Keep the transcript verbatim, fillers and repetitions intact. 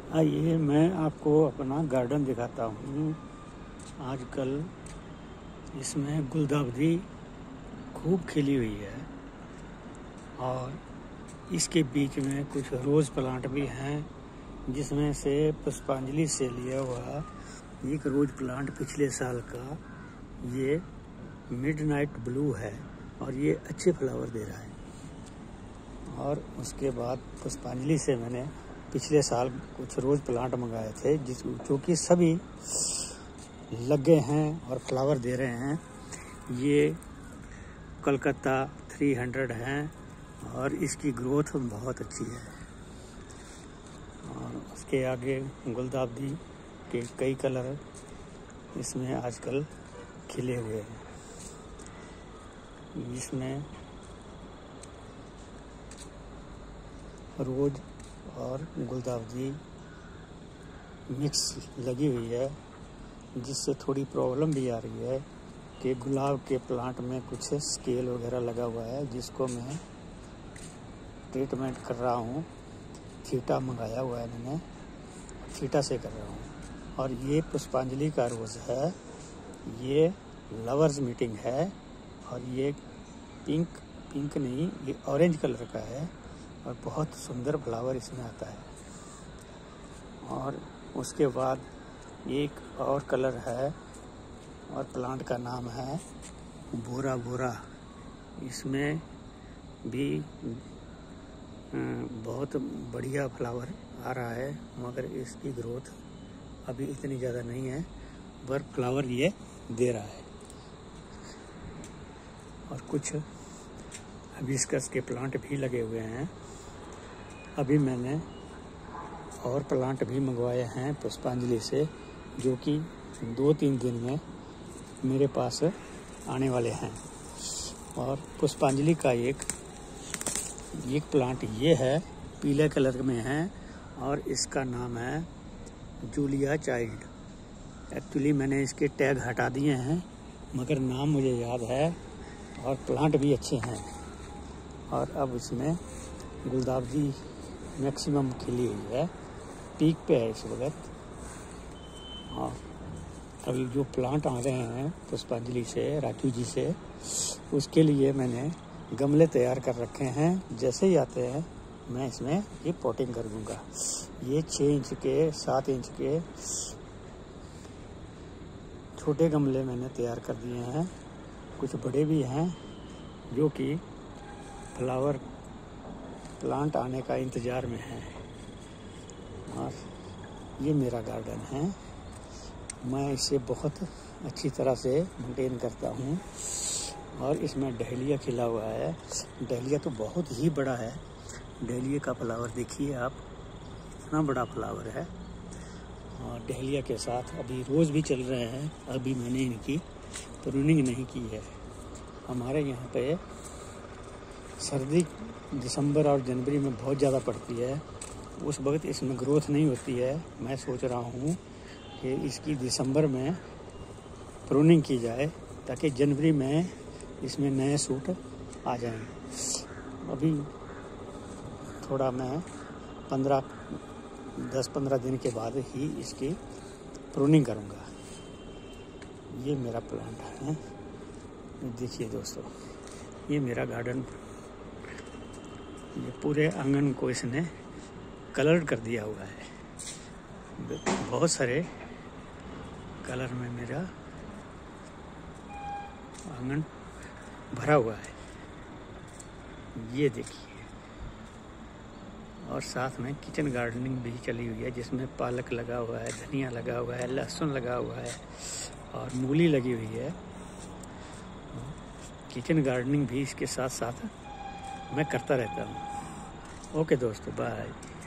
आइए मैं आपको अपना गार्डन दिखाता हूँ। आजकल इसमें गुलदाउदी खूब खिली हुई है और इसके बीच में कुछ रोज़ प्लांट भी हैं, जिसमें से पुष्पांजलि से लिया हुआ एक रोज़ प्लांट पिछले साल का ये मिडनाइट ब्लू है और ये अच्छे फ्लावर दे रहा है। और उसके बाद पुष्पांजलि से मैंने पिछले साल कुछ रोज़ प्लांट मंगाए थे जिस जो कि सभी लगे हैं और फ्लावर दे रहे हैं। ये कलकत्ता तीन सौ हैं और इसकी ग्रोथ बहुत अच्छी है। और उसके आगे गुलदाउदी के कई कलर इसमें आजकल खिले हुए हैं। इसमें रोज और गुलदाउदी मिक्स लगी हुई है, जिससे थोड़ी प्रॉब्लम भी आ रही है कि गुलाब के प्लांट में कुछ स्केल वगैरह लगा हुआ है, जिसको मैं ट्रीटमेंट कर रहा हूँ। थीटा मंगाया हुआ है मैंने, थीटा से कर रहा हूँ। और ये पुष्पांजलि का रोज़ है, ये लवर्स मीटिंग है और ये पिंक पिंक नहीं ये ऑरेंज कलर का है और बहुत सुंदर फ्लावर इसमें आता है। और उसके बाद एक और कलर है और प्लांट का नाम है बोरा बोरा। इसमें भी बहुत बढ़िया फ्लावर आ रहा है, मगर इसकी ग्रोथ अभी इतनी ज़्यादा नहीं है, पर फ्लावर ये दे रहा है। और कुछ हिबिस्कस के प्लांट भी लगे हुए हैं। अभी मैंने और प्लांट भी मंगवाए हैं पुष्पांजलि से, जो कि दो तीन दिन में मेरे पास आने वाले हैं। और पुष्पांजलि का एक एक प्लांट ये है, पीले कलर में है और इसका नाम है जूलिया चाइल्ड। एक्चुअली मैंने इसके टैग हटा दिए हैं, मगर नाम मुझे याद है और प्लांट भी अच्छे हैं। और अब इसमें गुलदाउदी मैक्सिमम खिली हुई है, पीक पे है इस वक्त। और अभी जो प्लांट आ रहे हैं पुष्पांजलि से, राजू जी से, उसके लिए मैंने गमले तैयार कर रखे हैं। जैसे ही आते हैं मैं इसमें ये पॉटिंग कर दूंगा। ये छः इंच के सात इंच के छोटे गमले मैंने तैयार कर दिए हैं। कुछ बड़े भी हैं जो कि फ्लावर प्लांट आने का इंतज़ार में है। और ये मेरा गार्डन है, मैं इसे बहुत अच्छी तरह से मेंटेन करता हूँ। और इसमें डहलिया खिला हुआ है। डहलिया तो बहुत ही बड़ा है। डहलिया का फ्लावर देखिए आप, इतना बड़ा फ्लावर है। और डहलिया के साथ अभी रोज़ भी चल रहे हैं। अभी मैंने इनकी प्रूनिंग नहीं की है। हमारे यहाँ पे सर्दी दिसंबर और जनवरी में बहुत ज़्यादा पड़ती है, उस वक्त इसमें ग्रोथ नहीं होती है। मैं सोच रहा हूँ कि इसकी दिसंबर में प्रूनिंग की जाए, ताकि जनवरी में इसमें नए सूट आ जाएं। अभी थोड़ा मैं पंद्रह दस पंद्रह दिन के बाद ही इसकी प्रूनिंग करूँगा। ये मेरा प्लांट है, देखिए दोस्तों, ये मेरा गार्डन। ये पूरे आंगन को इसने कलर कर दिया हुआ है। बहुत सारे कलर में मेरा आंगन भरा हुआ है, ये देखिए। और साथ में किचन गार्डनिंग भी चली हुई है, जिसमें पालक लगा हुआ है, धनिया लगा हुआ है, लहसुन लगा हुआ है और मूली लगी हुई है। किचन गार्डनिंग भी इसके साथ साथ मैं करता रहता हूँ। ओके दोस्तों, बाय।